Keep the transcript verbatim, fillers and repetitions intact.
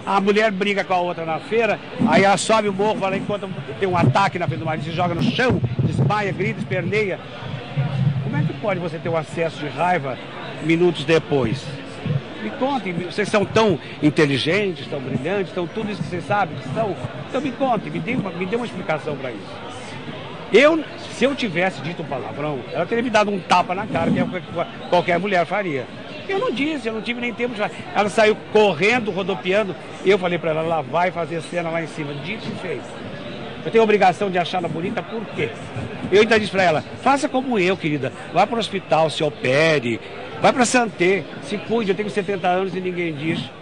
A mulher briga com a outra na feira, aí ela sobe o morro, fala, enquanto tem um ataque na frente do marido, se joga no chão, desmaia, grita, esperneia. Como é que pode você ter um acesso de raiva minutos depois? Me contem, vocês são tão inteligentes, tão brilhantes, tão tudo isso que vocês sabem que são. Então me contem, me dê uma, me dê uma explicação para isso. Eu, se eu tivesse dito um palavrão, ela teria me dado um tapa na cara, que é o que qualquer mulher faria. Eu não disse, eu não tive nem tempo de falar. Ela saiu correndo, rodopiando, e eu falei para ela, ela vai fazer cena lá em cima. Dito e feito. Eu tenho a obrigação de achá-la bonita, por quê? Eu ainda disse para ela, faça como eu, querida. Vá para o hospital, se opere, vai para Santé, se cuide, eu tenho setenta anos e ninguém diz.